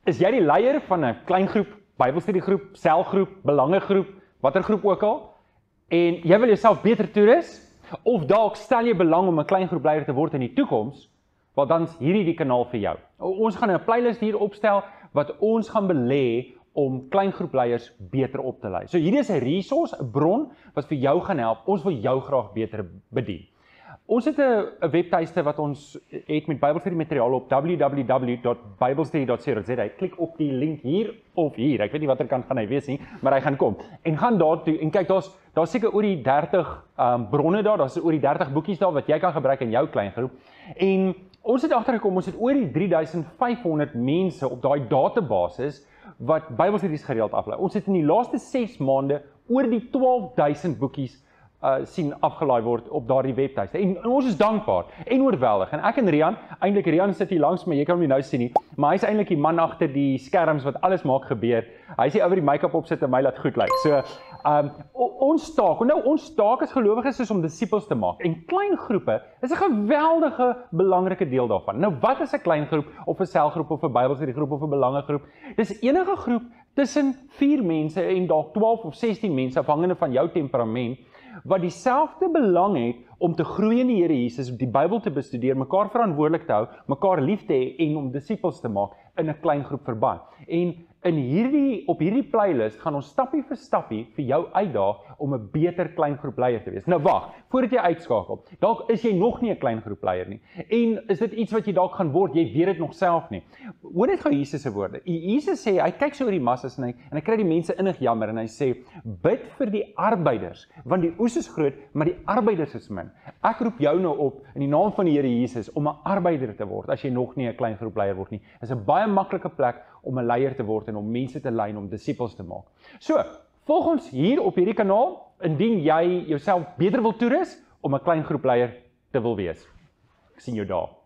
Is jy die leier van 'n kleingroep, Bybelstudiegroep, selgroep, belangegroep, watter groep ook al, en jy wil jouself beter toerus, of dalk stel jy belang om 'n kleingroepleier te word in die toekoms, wel dan is hierdie die kanaal vir jou. Ons gaan 'n playlist hier opstel wat ons gaan belê om kleingroepleiers beter op te lei. So hierdie is 'n resource, 'n bron wat vir jou gaan help. Ons wil jou graag beter bedien. Ons het 'n webtuiste wat ons het met Bybelstudie materiaal op www.bybelstudie.co.za. Klik op die link hier of hier. Ek weet nie watter kant gaan hy wees nie, maar hy gaan kom. En gaan daartoe en kyk, daar's seker oor die 30 bronne daar's oor die 30 boekies daar wat jy kan gebruik in jou kleingroep. En ons het agtergekom, ons het oor die 3500 mense op daai databasis wat Bybelstudies gereeld aflaai. Ons het in die laaste 6 maande oor die 12000 boekies sien afgelaai word op daardie webtuiste. En ons is dankbaar en oorweldig. En ek en Rian, eintlik Rian sit hier langs my, jy kan hom nie nou sien nie, maar hy's eintlik die man agter die skerms wat alles maak gebeur. Hy sê oor die make-up opsit en my laat goed lyk. So, ons taak as gelowiges is om disippels te maak. En kleingroepe is 'n geweldige belangrike deel daarvan. Nou, wat is 'n kleingroep of 'n selgroep of 'n Bybelstudiegroep of 'n belangegroep? Dis enige groep tussen 4 mense en dalk 12 of 16 mense afhangende van jou temperament wat dieselfde belang het om te groei in die Here Jesus, die Bybel te bestudeer, mekaar verantwoordelik te hou, mekaar lief te hê en om disippels te maak in 'n kleingroep verband. En op hierdie playlist gaan ons stappie vir stappie vir jou uitdaag om 'n beter kleingroepleier te wees. Nou wag, voordat jy uitskakel, dalk is jy nog nie 'n kleingroepleier nie. En is dit iets wat jy dalk gaan word, jy weet dit nog self nie. Hoor net gou Jesus se woorde. Jesus sê, hy kyk so oor die massas en hy kry die mense innig jammer en hy sê, bid vir die arbeiders, want die oes is groot, maar die arbeiders is min. Ek roep jou nou op in die naam van die Here Jesus om 'n arbeider te word as jy nog nie 'n kleingroepleier word nie. Dit is 'n baie maklike plek om 'n leier te word en om mense te lei en om disippels te maak. So, volg ons hier op hierdie kanaal indien jy jouself beter wil toerus om 'n kleingroepleier te wil wees. Ek sien jou daar.